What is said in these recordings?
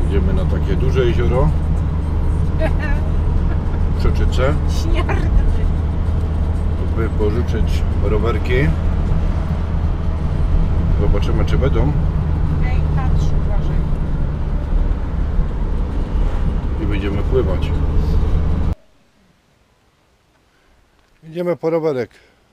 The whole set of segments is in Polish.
Idziemy na takie duże jezioro w Przeczyce, by pożyczyć rowerki. Zobaczymy, czy będą. Ej, patrz, uważaj. I będziemy pływać. Idziemy po rowerek.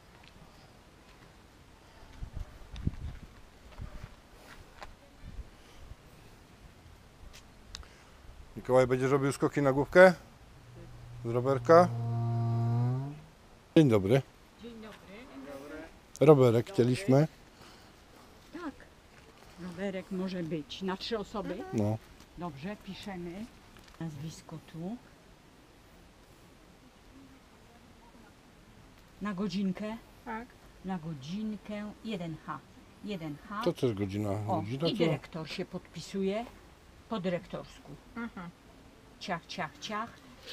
Mikołaj, będziesz robił skoki na główkę? Z rowerka? Dzień dobry. Dzień dobry. Rowerek chcieliśmy. Tak. Rowerek może być na 3 osoby. No. Dobrze, piszemy. Nazwisko tu. Na godzinkę. Tak. Na godzinkę 1H. 1H. To też godzina. O, Godzina i to... dyrektor się podpisuje po dyrektorsku. Aha. Ciach, ciach, ciach.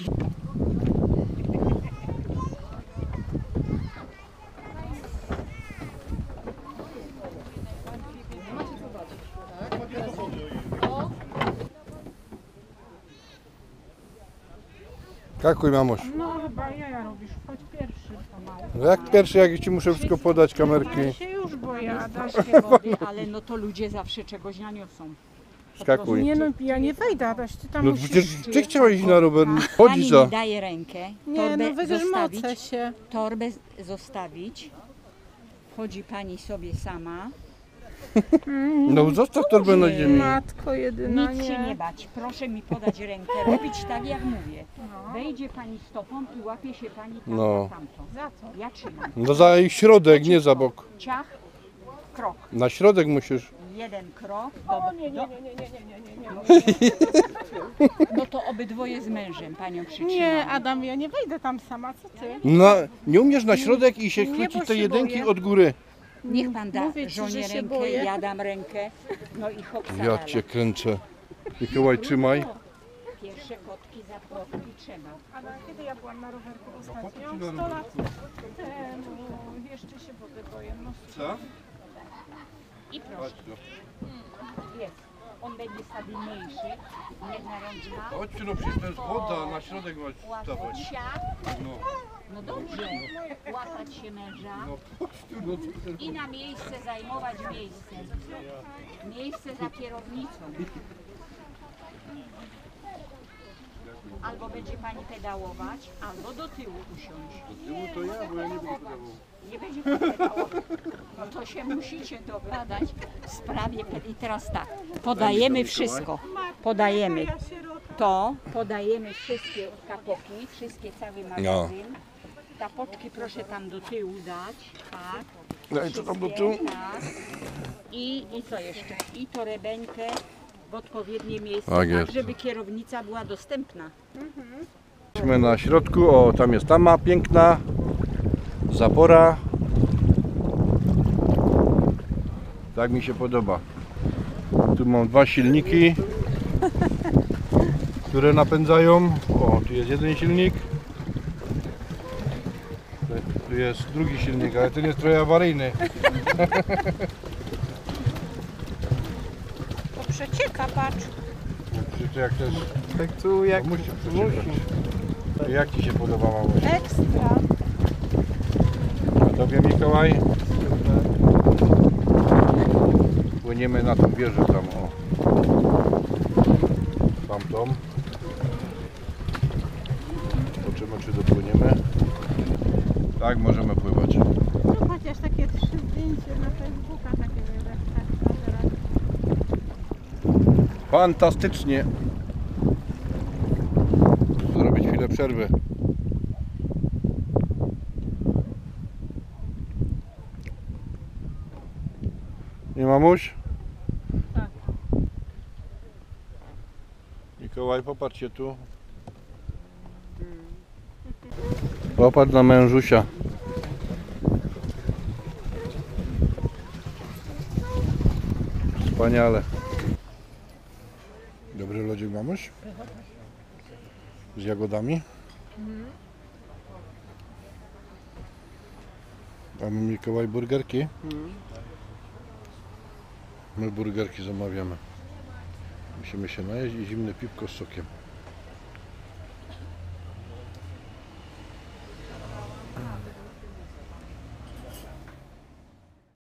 Kakuj, mamuś. No chyba jaja robisz, chodź pierwszy pomału. No jak pierwszy, jak ci muszę wszystko podać, kamerki. Ja się już boję, Adaś. Wody, ale no to ludzie zawsze czegoś naniosą. Skakuj. Nie no, ja nie wejdę, Adaś, ty tam No musisz... przecież ty chciałeś iść na rower. Pani Chodź za. mi daje rękę, Nie torbę no, wygrzmocę zostawić, się. torbę zostawić. Wchodzi pani sobie sama. No zostaw torbę na ziemi. Matko jedyna, Nic się nie nie. bać, proszę mi podać rękę, robić tak jak mówię. Wejdzie pani stopą i łapie się pani tam No. za tamto. Za co? Ja trzymam. No za środek, nie za bok. Ciach, krok. Na środek musisz. Jeden krok. O nie, nie, nie, nie, nie, nie, nie, nie. No to obydwoje z mężem panią przytrzymamy. Nie, Adam, ja nie wejdę tam sama, co ty? No, nie umiesz na środek i się Nie, chwycić bo te się jedynki boję. od góry. Niech pan da Mówię ci, żonie że się rękę, boję. ja dam rękę. No i hop, Ja salala. cię kręcę. Mikołaj, trzymaj. Pierwsze kotki za płotki trzeba. Adam, kiedy ja byłam na rowerku ostatnio? po co ci na 100 lat temu. Jeszcze się wody boję. No, Co? I proszę, jest. On będzie stabilniejszy. Jedna rączka. Chodź, no przecież to jest woda, na środek masz Łapać wstawać. siat. No, No dobrze. Łapać się męża. no chodź tu, no co I na miejsce zajmować miejsce. Miejsce za kierownicą. Albo będzie pani pedałować, albo do tyłu usiąść. to ja, bo ja nie będę pedałował. Nie będzie pan pedałował. No to się musicie dogadać w sprawie. I teraz tak, podajemy wszystko. Podajemy ja sierota. to, podajemy wszystkie kapoki, wszystkie cały magazyn. Kapoczki proszę tam do tyłu dać, tak. Daj to tam do Wszystkie, tyłu. tak. I co jeszcze? I torebeńkę w odpowiednie miejsce, Tak tak, jest. żeby kierownica była dostępna. Jesteśmy na środku, o tam jest tama piękna, zapora. Tak mi się podoba. Tu mam 2 silniki, które napędzają. O, tu jest jeden silnik. Tu jest drugi silnik, ale ten jest trochę awaryjny. To przecieka, patrz. To jak też Tak tu jak musi przeciekać. Jak Ci się podoba, mamuś? Ekstra. A Tobie, Mikołaj? Płyniemy na tą wieżę tam, o. Tamtą. Zobaczymy, czy dopłyniemy. Tak, możemy pływać. No chociaż takie 3 zdjęcie na Facebooka, takie teraz. Fantastycznie. Zrobić chwilę przerwy. Nie, mamuś? Tak. Mikołaj, popatrz się tu. Popatrz na mężusia. Wspaniale. Dobry lodzik, mamuś? Z jagodami? Mamy, Mikołaj, burgerki? My burgerki zamawiamy. Musimy się najeść i zimne piwko z sokiem.